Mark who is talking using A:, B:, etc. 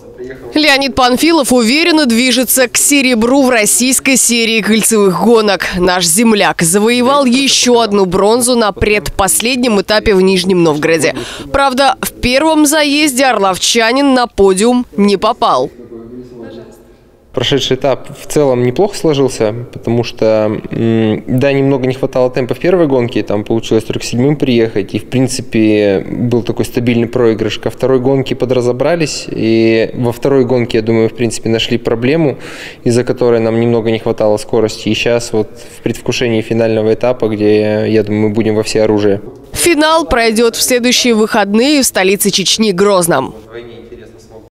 A: Леонид Панфилов уверенно движется к серебру в российской серии кольцевых гонок. Наш земляк завоевал еще одну бронзу на предпоследнем этапе в Нижнем Новгороде. Правда, в первом заезде орловчанин на подиум не попал.
B: Прошедший этап в целом неплохо сложился, потому что, да, немного не хватало темпа в первой гонке, там получилось только 7-м приехать, и, в принципе, был такой стабильный проигрыш. Ко второй гонке подразобрались, и во второй гонке, я думаю, в принципе, нашли проблему, из-за которой нам немного не хватало скорости. И сейчас вот в предвкушении финального этапа, где, я думаю, мы будем во всеоружии.
A: Финал пройдет в следующие выходные в столице Чечни Грозном.